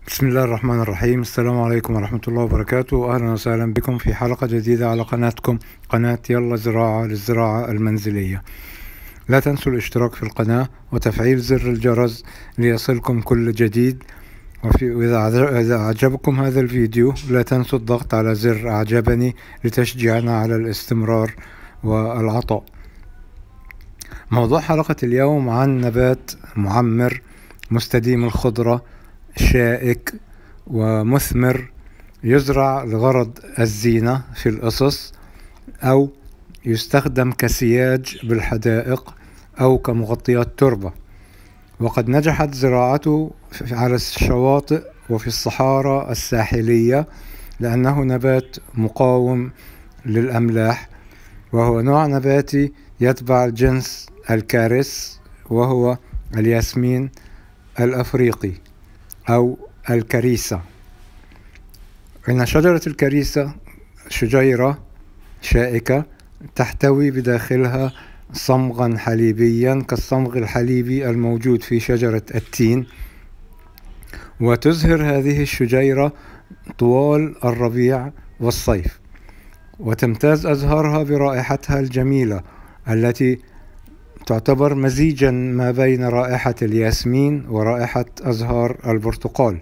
بسم الله الرحمن الرحيم. السلام عليكم ورحمة الله وبركاته. أهلا وسهلا بكم في حلقة جديدة على قناتكم، قناة يلا زراعة للزراعة المنزلية. لا تنسوا الاشتراك في القناة وتفعيل زر الجرس ليصلكم كل جديد. وإذا أعجبكم هذا الفيديو لا تنسوا الضغط على زر أعجبني لتشجيعنا على الاستمرار والعطاء. موضوع حلقة اليوم عن نبات معمر مستديم الخضرة شائك ومثمر، يزرع لغرض الزينة في الأسس، أو يستخدم كسياج بالحدائق أو كمغطيات تربة. وقد نجحت زراعته على الشواطئ وفي الصحارى الساحلية لأنه نبات مقاوم للأملاح، وهو نوع نباتي يتبع الجنس الكاريس، وهو الياسمين الأفريقي أو الكريسة. إن شجرة الكريسة شجيرة شائكة تحتوي بداخلها صمغا حليبيا كالصمغ الحليبي الموجود في شجرة التين، وتزهر هذه الشجيرة طوال الربيع والصيف، وتمتاز أزهارها برائحتها الجميلة التي تعتبر مزيجا ما بين رائحة الياسمين ورائحة أزهار البرتقال.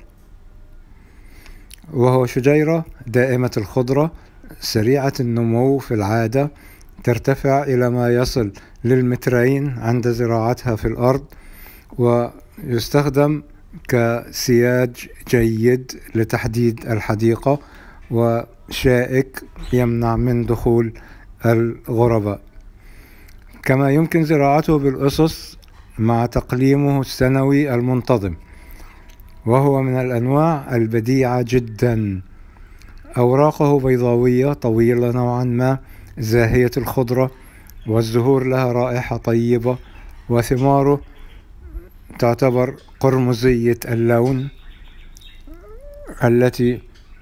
وهو شجيرة دائمة الخضرة سريعة النمو في العادة، ترتفع إلى ما يصل للمترين عند زراعتها في الأرض، ويستخدم كسياج جيد لتحديد الحديقة، وشائك يمنع من دخول الغرباء. كما يمكن زراعته بالأسس مع تقليمه السنوي المنتظم، وهو من الأنواع البديعة جدا. أوراقه بيضاوية طويلة نوعا ما زاهية الخضرة، والزهور لها رائحة طيبة، وثماره تعتبر قرمزية اللون التي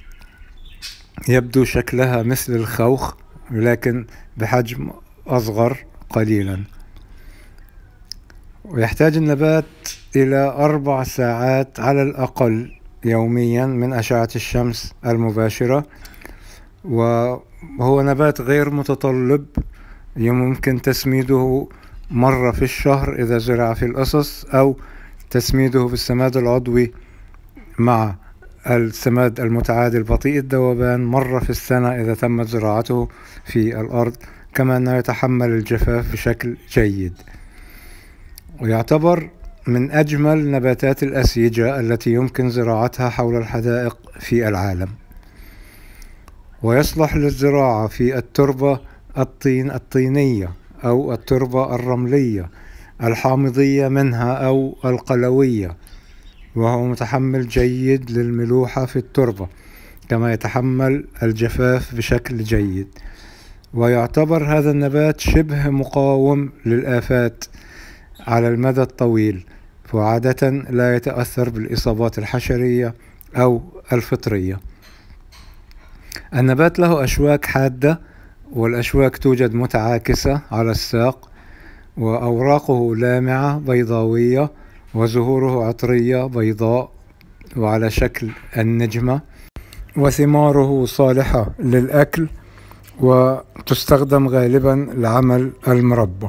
يبدو شكلها مثل الخوخ لكن بحجم أصغر قليلا. ويحتاج النبات إلى 4 ساعات على الأقل يوميا من أشعة الشمس المباشرة، وهو نبات غير متطلب، يمكن تسميده مرة في الشهر إذا زرع في الأسس، أو تسميده بالسماد العضوي مع السماد المتعادل بطيء الذوبان مرة في السنة إذا تمت زراعته في الأرض، كما أنه يتحمل الجفاف بشكل جيد. ويعتبر من أجمل نباتات الأسيجة التي يمكن زراعتها حول الحدائق في العالم، ويصلح للزراعة في التربة الطينية أو التربة الرملية الحامضية منها أو القلوية، وهو متحمل جيد للملوحة في التربة، كما يتحمل الجفاف بشكل جيد. ويعتبر هذا النبات شبه مقاوم للآفات على المدى الطويل، وعادة لا يتأثر بالإصابات الحشرية أو الفطرية. النبات له أشواك حادة، والأشواك توجد متعاكسة على الساق، وأوراقه لامعة بيضاوية، وزهوره عطرية بيضاء وعلى شكل النجمة، وثماره صالحة للأكل وتستخدم غالبا لعمل المربى.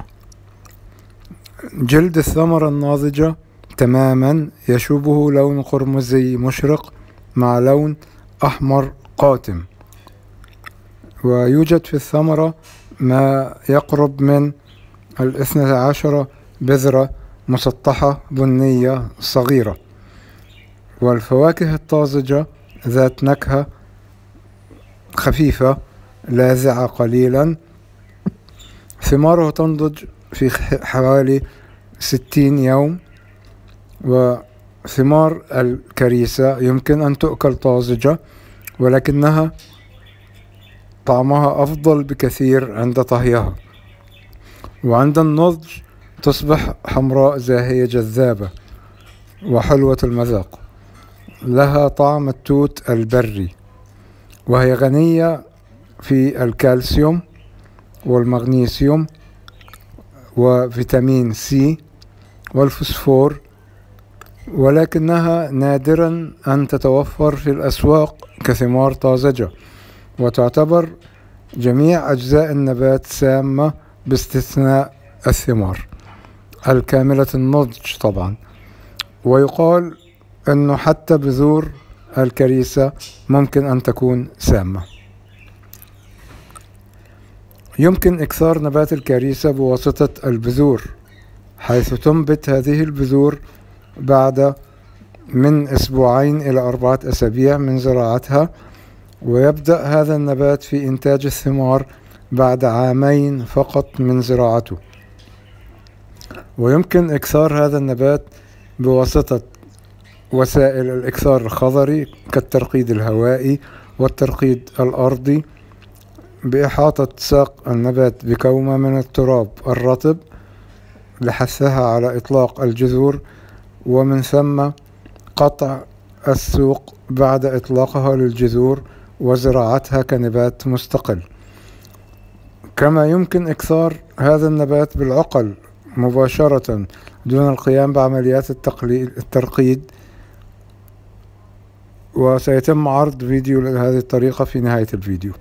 جلد الثمرة الناضجة تماما يشوبه لون قرمزي مشرق مع لون أحمر قاتم، ويوجد في الثمرة ما يقرب من 12 بذرة مسطحة بنية صغيرة، والفواكه الطازجة ذات نكهة خفيفة لاذعة قليلا. ثماره تنضج في حوالي 60 يوم، وثمار الكريسة يمكن أن تؤكل طازجة، ولكنها طعمها أفضل بكثير عند طهيها، وعند النضج تصبح حمراء زاهية جذابة وحلوة المذاق، لها طعم التوت البري، وهي غنية في الكالسيوم والمغنيسيوم وفيتامين سي والفوسفور ولكنها نادرا أن تتوفر في الأسواق كثمار طازجة، وتعتبر جميع أجزاء النبات سامة باستثناء الثمار الكاملة النضج طبعا. ويقال أنه حتى بذور الكريسة ممكن أن تكون سامة. يمكن إكثار نبات الكريسة بواسطة البذور، حيث تنبت هذه البذور بعد من 2 إلى 4 أسابيع من زراعتها، ويبدأ هذا النبات في إنتاج الثمار بعد 2 فقط من زراعته. ويمكن إكثار هذا النبات بواسطة وسائل الإكثار الخضري كالترقيد الهوائي والترقيد الأرضي، بإحاطة ساق النبات بكومة من التراب الرطب لحثها على إطلاق الجذور، ومن ثم قطع السوق بعد إطلاقها للجذور وزراعتها كنبات مستقل. كما يمكن إكثار هذا النبات بالعقل مباشرة دون القيام بعمليات الترقيد، وسيتم عرض فيديو لهذه الطريقة في نهاية الفيديو.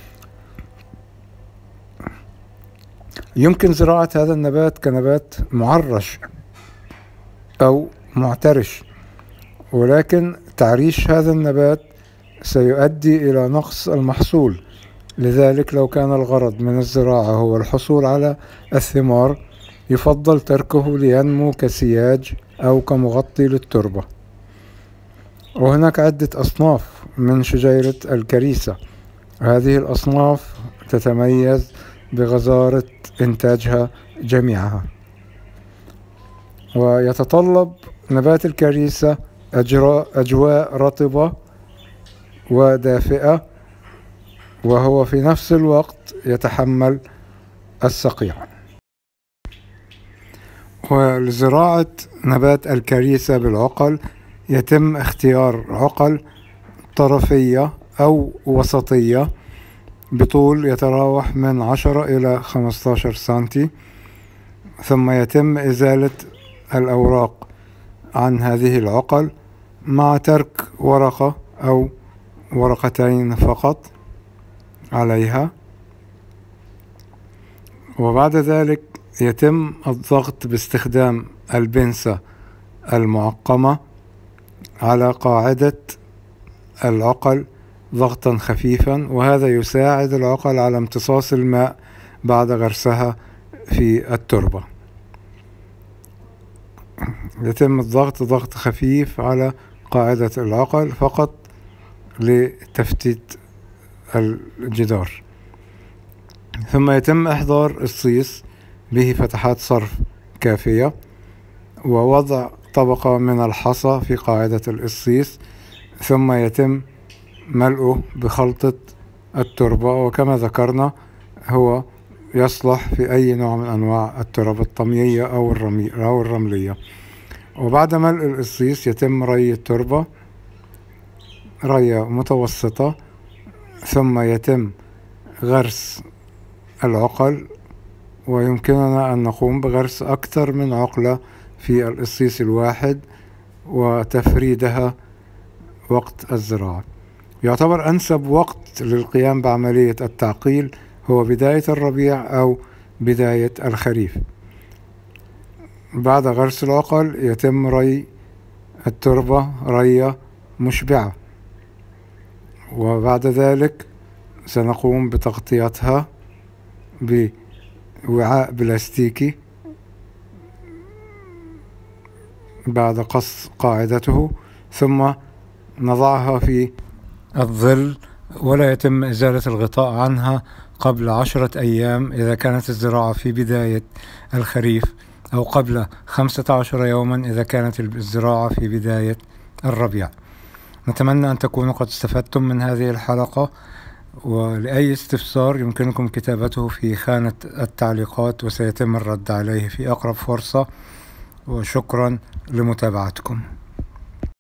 يمكن زراعة هذا النبات كنبات معرش أو معترش، ولكن تعريش هذا النبات سيؤدي إلى نقص المحصول. لذلك لو كان الغرض من الزراعة هو الحصول على الثمار، يفضل تركه لينمو كسياج أو كمغطي للتربة. وهناك عدة أصناف من شجيرة الكريسة، هذه الأصناف تتميز بغزارة إنتاجها جميعها. ويتطلب نبات الكريسة أجواء رطبة ودافئة، وهو في نفس الوقت يتحمل الصقيع. ولزراعة نبات الكريسة بالعقل يتم اختيار عقل طرفية أو وسطية بطول يتراوح من 10 إلى 15 سنتي، ثم يتم إزالة الأوراق عن هذه العقل مع ترك ورقة أو ورقتين فقط عليها. وبعد ذلك يتم الضغط باستخدام البنسة المعقمة على قاعدة العقل ضغطا خفيفا، وهذا يساعد العقل على امتصاص الماء بعد غرسها في التربة. يتم الضغط ضغط خفيف على قاعدة العقل فقط لتفتيت الجدار، ثم يتم إحضار الصيص به فتحات صرف كافية، ووضع طبقة من الحصى في قاعدة الصيص، ثم يتم ملئه بخلطة التربة. وكما ذكرنا هو يصلح في أي نوع من أنواع التراب الطمية أو الرملية. وبعد ملء القصيص يتم ري التربة رية متوسطة، ثم يتم غرس العقل، ويمكننا أن نقوم بغرس أكثر من عقلة في القصيص الواحد وتفريدها وقت الزراعة. يعتبر أنسب وقت للقيام بعملية التعقيل هو بداية الربيع أو بداية الخريف. بعد غرس العقل يتم ري التربة رية مشبعة، وبعد ذلك سنقوم بتغطيتها بوعاء بلاستيكي بعد قص قاعدته، ثم نضعها في الظل، ولا يتم إزالة الغطاء عنها قبل 10 أيام إذا كانت الزراعة في بداية الخريف، أو قبل 15 يوما إذا كانت الزراعة في بداية الربيع. نتمنى أن تكونوا قد استفدتم من هذه الحلقة، ولأي استفسار يمكنكم كتابته في خانة التعليقات وسيتم الرد عليه في أقرب فرصة. وشكرا لمتابعتكم.